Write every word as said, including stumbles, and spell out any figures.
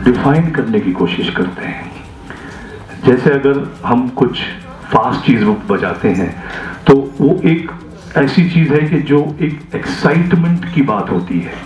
Define करने की कोशिश करते हैं। जैसे अगर हम कुछ फास्ट चीज बजाते हैं तो वो एक ऐसी चीज है कि जो एक एक्साइटमेंट की बात होती है।